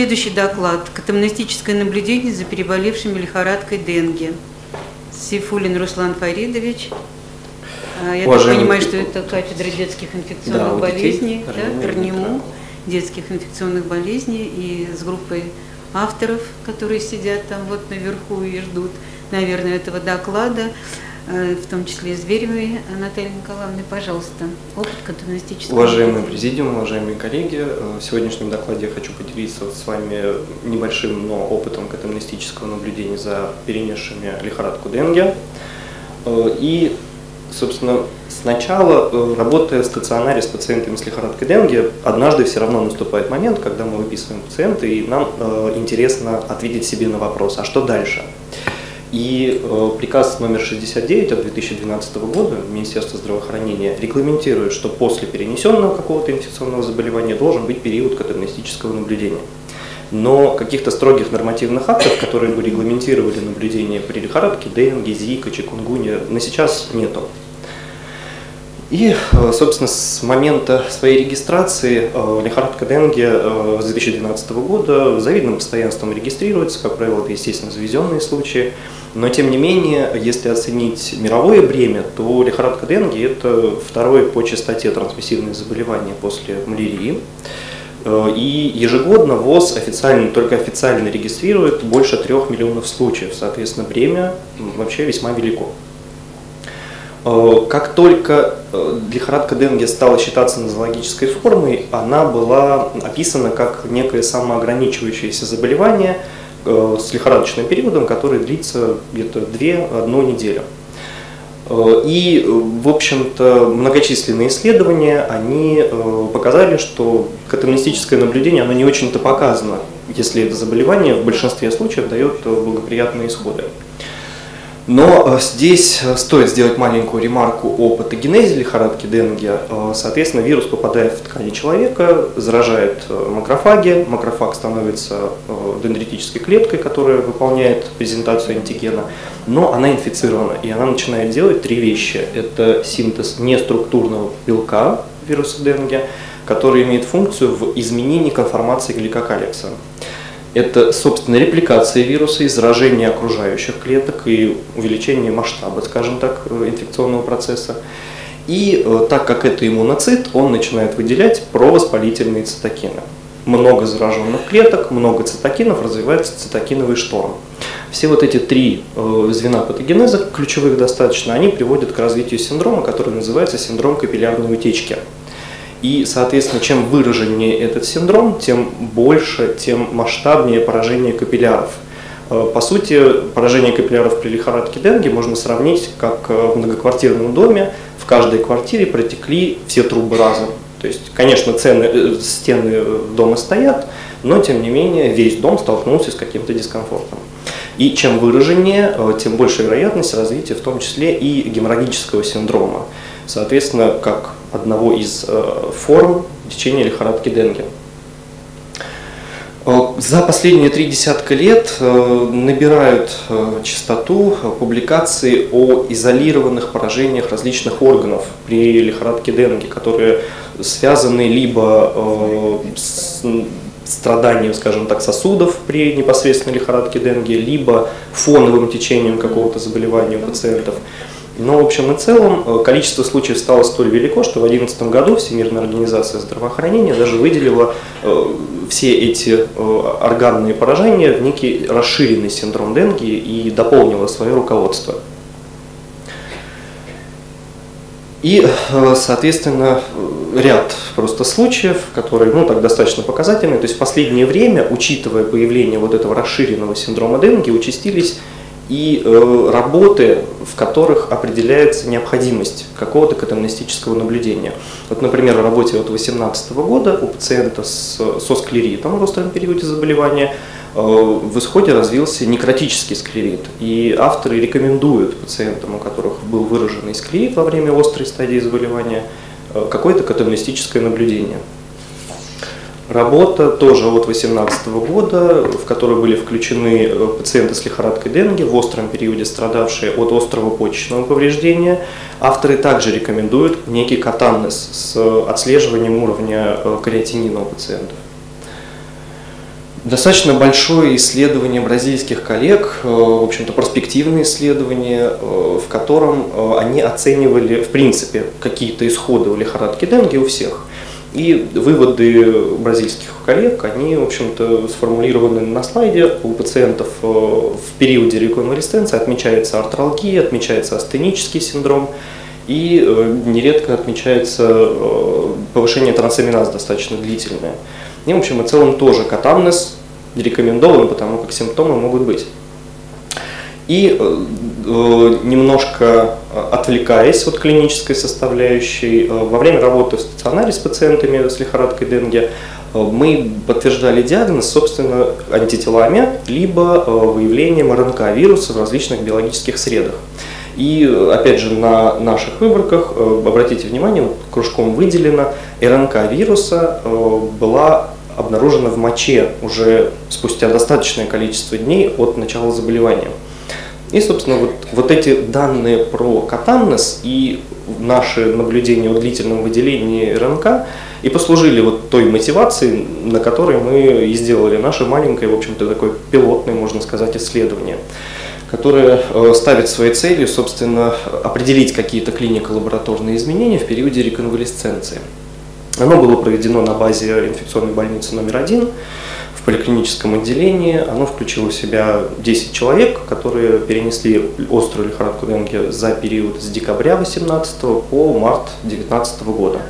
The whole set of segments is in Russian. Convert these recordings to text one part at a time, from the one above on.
Следующий доклад. Катамнестическое наблюдение за переболевшими лихорадкой денге. Сейфуллин Руслан Фаридович. Я так понимаю, что это кафедра детских инфекционных болезней, РНИМУ, детских инфекционных болезней, и с группой авторов, которые сидят там вот наверху и ждут, наверное, этого доклада, в том числе Зверевой Натальей Николаевной. Пожалуйста, опыт катамнестического. Уважаемый президиум, уважаемые коллеги, в сегодняшнем докладе я хочу поделиться с вами небольшим, но опытом катамнестического наблюдения за перенесшими лихорадку денге. И, собственно, сначала, работая в стационаре с пациентами с лихорадкой денге, однажды все равно наступает момент, когда мы выписываем пациента, и нам интересно ответить себе на вопрос, а что дальше? И приказ номер 69 от 2012 года Министерства здравоохранения регламентирует, что после перенесенного какого-то инфекционного заболевания должен быть период катамнестического наблюдения. Но каких-то строгих нормативных актов, которые бы регламентировали наблюдение при лихорадке денге, зика, чикунгунья, на сейчас нету. И, собственно, с момента своей регистрации лихорадка денге с 2012 года завидным постоянством регистрируется, как правило, это, естественно, завезенные случаи. Но, тем не менее, если оценить мировое бремя, то лихорадка денге – это второе по частоте трансмиссивное заболевание после малярии. И ежегодно ВОЗ только официально регистрирует больше 3 миллионов случаев. Соответственно, бремя вообще весьма велико. Как только лихорадка денге стала считаться нозологической формой, она была описана как некое самоограничивающееся заболевание с лихорадочным периодом, который длится где-то 2-1 неделю. И, в общем-то, многочисленные исследования, они показали, что катамнестическое наблюдение, оно не очень-то показано, если это заболевание в большинстве случаев дает благоприятные исходы. Но здесь стоит сделать маленькую ремарку о патогенезе лихорадки денге. Соответственно, вирус попадает в ткани человека, заражает макрофаги, макрофаг становится дендритической клеткой, которая выполняет презентацию антигена, но она инфицирована, и она начинает делать 3 вещи. Это синтез неструктурного белка вируса денге, который имеет функцию в изменении конформации гликокаликса. Это, собственно, репликация вируса и заражение окружающих клеток и увеличение масштаба, скажем так, инфекционного процесса. И так как это иммуноцит, он начинает выделять провоспалительные цитокины. Много зараженных клеток, много цитокинов, развивается цитокиновый шторм. Все вот эти 3 звена патогенеза, ключевых достаточно, они приводят к развитию синдрома, который называется синдром капиллярной утечки. И, соответственно, чем выраженнее этот синдром, тем больше, тем масштабнее поражение капилляров. По сути, поражение капилляров при лихорадке денге можно сравнить, как в многоквартирном доме в каждой квартире протекли все трубы разом. То есть, конечно, стены дома стоят, но, тем не менее, весь дом столкнулся с каким-то дискомфортом. И чем выраженнее, тем больше вероятность развития, в том числе и геморрагического синдрома. Соответственно, как одного из форм течения лихорадки денге. За последние 3 десятка лет набирают частоту публикации о изолированных поражениях различных органов при лихорадке денге, которые связаны либо с страданием, скажем так, сосудов при непосредственной лихорадке денге, либо фоновым течением какого-то заболевания у пациентов. Но, в общем и целом, количество случаев стало столь велико, что в 2011 году Всемирная организация здравоохранения даже выделила все эти органные поражения в некий расширенный синдром денге и дополнила свое руководство. И, соответственно, ряд просто случаев, которые так достаточно показательны. То есть в последнее время, учитывая появление вот этого расширенного синдрома денге, участились и работы, в которых определяется необходимость какого-то катамнестического наблюдения. Вот, например, в работе от 2018 года у пациента со склеритом в остром периоде заболевания в исходе развился некротический склерит. И авторы рекомендуют пациентам, у которых был выраженный склерит во время острой стадии заболевания, какое-то катамнестическое наблюдение. Работа тоже от 2018 года, в которую были включены пациенты с лихорадкой денге в остром периоде, страдавшие от острого почечного повреждения. Авторы также рекомендуют некий катамнез с отслеживанием уровня креатинина у пациентов. Достаточно большое исследование бразильских коллег, в общем-то перспективное исследование, в котором они оценивали, в принципе, какие-то исходы у лихорадки Денге у всех. И выводы бразильских коллег, они, в общем-то, сформулированы на слайде. У пациентов в периоде реконвалесценции отмечается артралгия, отмечается астенический синдром, и нередко отмечается повышение трансаминаз достаточно длительное. И, в общем и целом, тоже катамнез рекомендован, потому как симптомы могут быть. И немножко отвлекаясь от клинической составляющей, во время работы в стационаре с пациентами с лихорадкой Денге мы подтверждали диагноз, собственно, антителами, либо выявлением РНК-вируса в различных биологических средах. И опять же на наших выборках, обратите внимание, вот кружком выделено, РНК-вируса была обнаружена в моче уже спустя достаточное количество дней от начала заболевания. И, собственно, вот эти данные про катамнез и наши наблюдения о длительном выделении РНК и послужили вот той мотивацией, на которой мы и сделали наше маленькое, в общем-то, такое пилотное, можно сказать, исследование, которое ставит своей целью, собственно, определить какие-то клинико-лабораторные изменения в периоде реконвалесценции. Оно было проведено на базе инфекционной больницы номер 1 в поликлиническом отделении. Оно включило в себя 10 человек, которые перенесли острую лихорадку Денге за период с декабря 2018 по март 2019 года.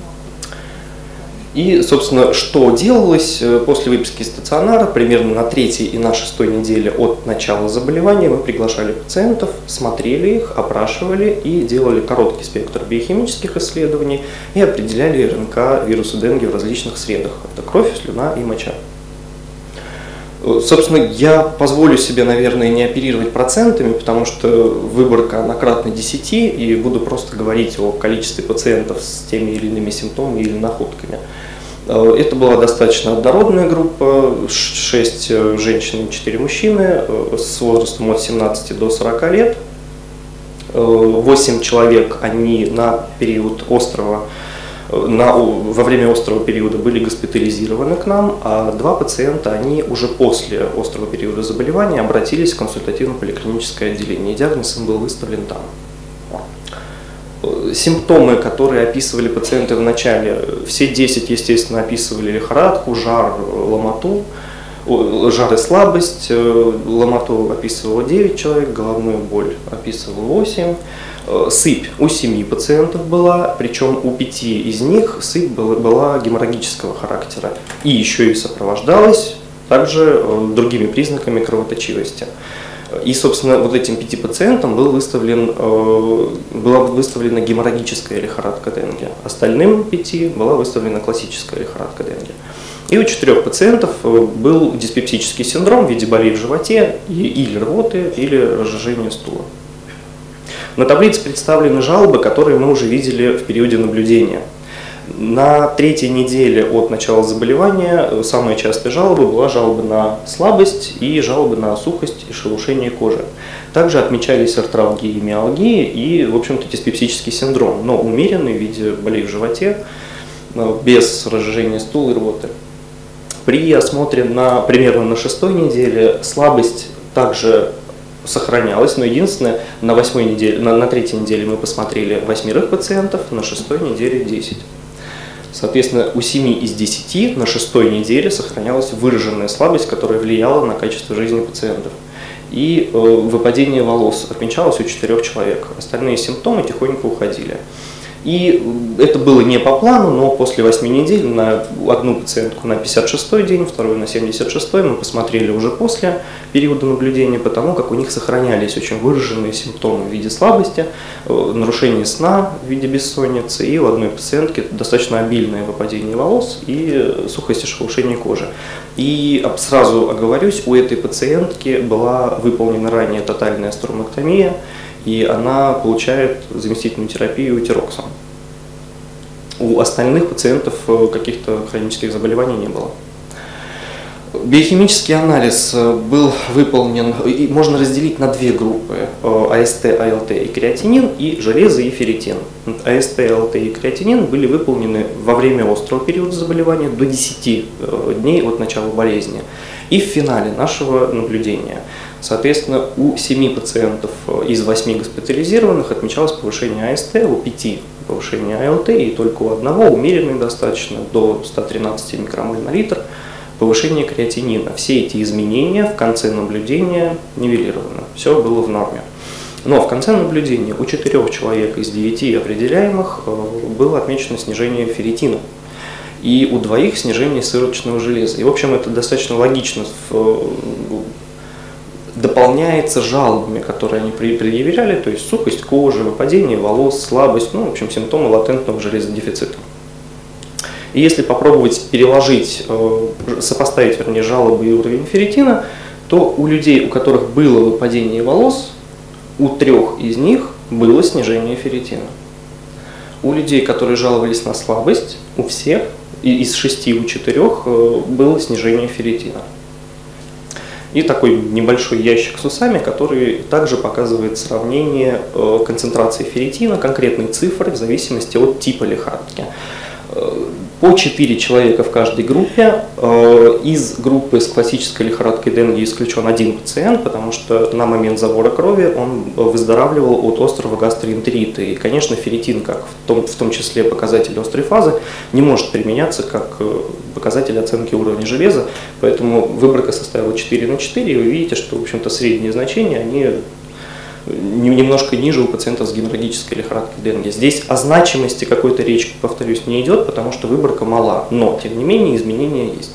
И, собственно, что делалось после выписки из стационара, примерно на 3-й и на 6-й неделе от начала заболевания мы приглашали пациентов, смотрели их, опрашивали и делали короткий спектр биохимических исследований и определяли РНК вируса Денге в различных средах. Это кровь, слюна и моча. Собственно, я позволю себе, наверное, не оперировать процентами, потому что выборка она кратна 10, и буду просто говорить о количестве пациентов с теми или иными симптомами или находками. Это была достаточно однородная группа, 6 женщин и 4 мужчины с возрастом от 17 до 40 лет. 8 человек, они на период острого, во время острого периода были госпитализированы к нам, а 2 пациента, они уже после острого периода заболевания обратились в консультативно-поликлиническое отделение, и диагноз им был выставлен там. Симптомы, которые описывали пациенты в начале, все 10, естественно, описывали лихорадку, жар, ломоту, жар и слабость, ломоту описывало 9 человек, головную боль описывало 8. Сыпь у 7 пациентов была, причем у 5 из них сыпь была геморрагического характера и еще и сопровождалась также другими признаками кровоточивости. И, собственно, вот этим 5 пациентам была выставлена геморрагическая лихорадка Денге. Остальным 5 была выставлена классическая лихорадка Денге. И у 4 пациентов был диспептический синдром в виде болей в животе или рвоты, или разжижения стула. На таблице представлены жалобы, которые мы уже видели в периоде наблюдения. На 3-й неделе от начала заболевания самая частая жалоба была жалоба на слабость и жалобы на сухость и шелушение кожи. Также отмечались артралгии и миалгии и, в общем-то, диспепсический синдром, но умеренный в виде болей в животе, без разжижения стула и рвоты. При осмотре примерно на 6-й неделе слабость также сохранялась, но единственное, на 3-й неделе мы посмотрели 8 пациентов, на 6-й неделе 10. Соответственно, у 7 из 10 на 6-й неделе сохранялась выраженная слабость, которая влияла на качество жизни пациентов. И выпадение волос отмечалось у 4 человек. Остальные симптомы тихонько уходили. И это было не по плану, но после 8 недель на одну пациентку на 56-й день, вторую на 76-й мы посмотрели уже после периода наблюдения, потому как у них сохранялись очень выраженные симптомы в виде слабости, нарушения сна в виде бессонницы, и у одной пациентки достаточно обильное выпадение волос и сухость и шелушение кожи. И сразу оговорюсь, у этой пациентки была выполнена ранее тотальная стромактомия, и она получает заместительную терапию тироксом. У остальных пациентов каких-то хронических заболеваний не было. Биохимический анализ был выполнен, и можно разделить на две группы: АСТ, АЛТ и креатинин, и железо и ферритин. АСТ, АЛТ и креатинин были выполнены во время острого периода заболевания до 10 дней от начала болезни и в финале нашего наблюдения. Соответственно, у 7 пациентов из 8 госпитализированных отмечалось повышение АСТ, у 5 повышение АЛТ и только у одного, умеренное достаточно, до 113 микромоль на литр, повышение креатинина. Все эти изменения в конце наблюдения нивелированы, все было в норме. Но в конце наблюдения у 4 человек из 9 определяемых было отмечено снижение ферритина и у 2 снижение сывороточного железа. И в общем это достаточно логично дополняется жалобами, которые они предъявляли, то есть сухость кожи, выпадение волос, слабость, ну, в общем, симптомы латентного железодефицита. И если попробовать переложить, сопоставить, вернее, жалобы и уровень ферритина, то у людей, у которых было выпадение волос, у 3 из них было снижение ферритина. У людей, которые жаловались на слабость, у всех, из 6 у 4 было снижение ферритина. И такой небольшой ящик с усами, который также показывает сравнение концентрации ферритина, конкретной цифры в зависимости от типа лихорадки. По 4 человека в каждой группе. Из группы с классической лихорадкой Денге исключен 1 пациент, потому что на момент забора крови он выздоравливал от острого гастроэнтерита. И, конечно, ферритин, как в том числе показатель острой фазы, не может применяться как показатель оценки уровня железа, поэтому выборка составила 4/4, и вы видите, что, в общем-то, средние значения, они немножко ниже у пациентов с геморрагической лихорадкой Денге. Здесь о значимости какой-то речи, повторюсь, не идет, потому что выборка мала, но, тем не менее, изменения есть.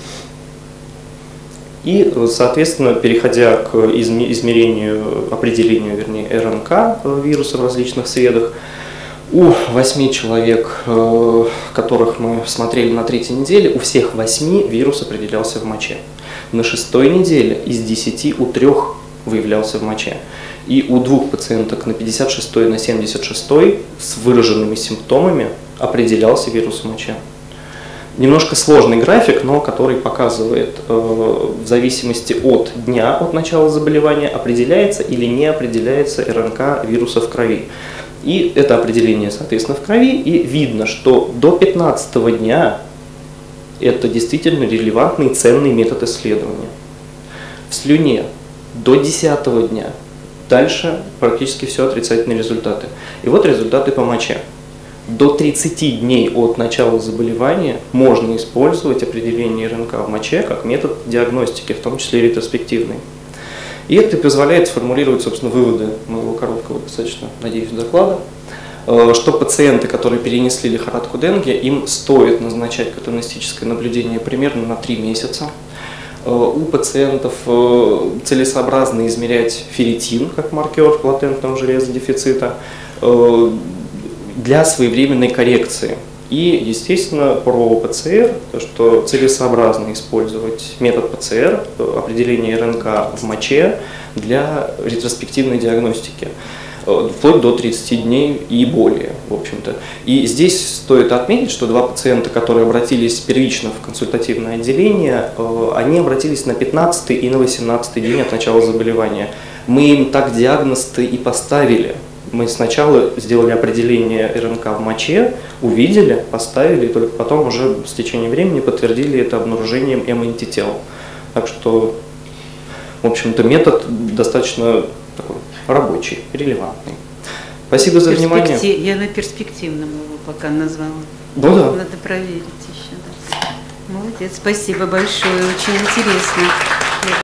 И, соответственно, переходя к определению, вернее, РНК вируса в различных средах, у 8 человек, которых мы смотрели на 3-й неделе, у всех 8 вирус определялся в моче. На 6-й неделе из 10 у 3 выявлялся в моче. И у 2 пациенток на 56-й и на 76-й с выраженными симптомами определялся вирус в моче. Немножко сложный график, но который показывает, в зависимости от дня, от начала заболевания, определяется или не определяется РНК вируса в крови. И это определение, соответственно, в крови, и видно, что до 15-го дня это действительно релевантный и ценный метод исследования. В слюне до 10-го дня. Дальше практически все отрицательные результаты. И вот результаты по моче. До 30 дней от начала заболевания можно использовать определение РНК в моче как метод диагностики, в том числе и ретроспективный. И это позволяет сформулировать, собственно, выводы моего короткого, достаточно, надеюсь, доклада, что пациенты, которые перенесли лихорадку Денге, им стоит назначать катанестическое наблюдение примерно на 3 месяца. У пациентов целесообразно измерять ферритин как маркер латентного железодефицита для своевременной коррекции. И, естественно, про ПЦР, что целесообразно использовать метод ПЦР, определение РНК в моче для ретроспективной диагностики, вплоть до 30 дней и более, в общем-то. И здесь стоит отметить, что 2 пациента, которые обратились первично в консультативное отделение, они обратились на 15-й и на 18-й день от начала заболевания. Мы им так диагноз-то и поставили. Мы сначала сделали определение РНК в моче, увидели, поставили, и только потом уже с течением времени подтвердили это обнаружением М-антител. Так что, в общем-то, метод достаточно такой рабочий, релевантный. Спасибо за внимание. Я на перспективном его пока назвала. Ну да. Надо проверить еще. Да. Молодец, спасибо большое, очень интересно.